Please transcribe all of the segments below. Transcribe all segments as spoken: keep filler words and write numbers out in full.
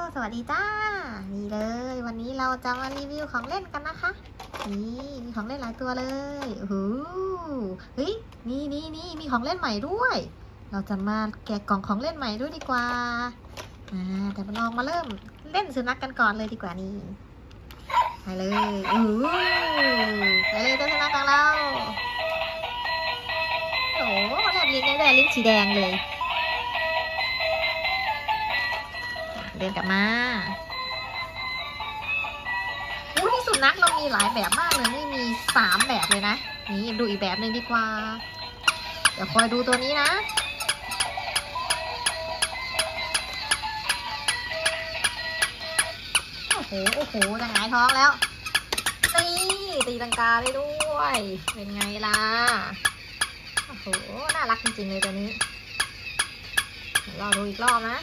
สวัสดีจ้านี่เลยวันนี้เราจะมารีวิวของเล่นกันนะคะนี่มีของเล่นหลายตัวเลยโอ้โหเฮ้ยนี่นี่นี่มีของเล่นใหม่ด้วย เราจะมาแกะกล่องของเล่นใหม่ด้วยดีกว่าอ่าแต่มาลองมาเริ่มเล่นสุนัขกันก่อนเลยดีกว่านี่ไปเลยโอ้โหไปเลยเจ้าสุนัขของเราโอ้โหแลบลิ้นได้ลิ้นสีแดงเลยเดินกลับมาอู้ที่สุนัขเรามีหลายแบบมากเลยนี่มีสามแบบเลยนะนี่ดูอีกแบบหนึ่งดีกว่าเดี๋ยวคอยดูตัวนี้นะโอ้โหโอ้โหจะหงายท้องแล้วตีตีลังกาได้ด้วยเป็นไงล่ะโอ้โหน่ารักจริงๆเลยตัวนี้เดี๋ยวเราดูอีกรอบนะ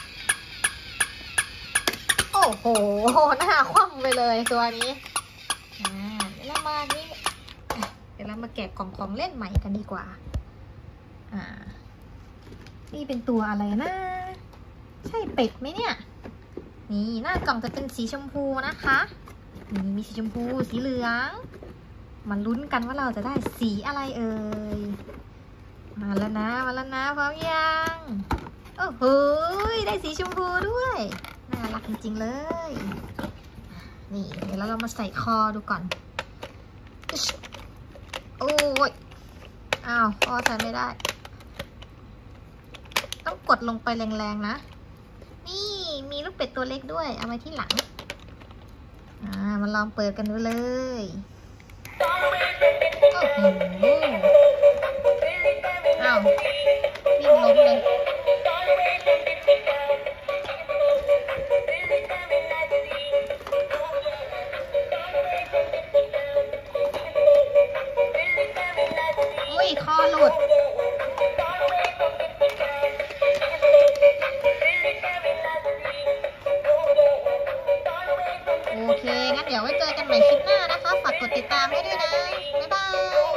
โอ้โหหน้าคว่ำไปเลยตัวนี้อ่าเดี๋ยวเรามานี่เดี๋ยวเรามาแกะกล่องของเล่นใหม่กันดีกว่าอ่านี่เป็นตัวอะไรนะใช่เป็ดไหมเนี่ยนี่หน้ากล่องจะเป็นสีชมพูนะคะนี่มีสีชมพูสีเหลืองมาลุ้นกันว่าเราจะได้สีอะไรเอ่ยมาแล้วนะมาแล้วนะพร้อมยังโอ้โหได้สีชมพูด้วยน่ารักจริงๆเลยนี่เดี๋ยวเรามาใส่คอดูก่อนโอ้ยอ้าวคอใส่ไม่ได้ต้องกดลงไปแรงๆนะนี่มีลูกเป็ดตัวเล็กด้วยเอาไว้ที่หลังอ่ามาลองเปิดกันดูเลยโอ้โหอ้าววิ่งล้มเลยคอหลุดโอเคงั้นเดี๋ยวไว้เจอกันใหม่คลิปหน้านะคะฝากกดติดตามให้ด้วยนะบ๊ายบาย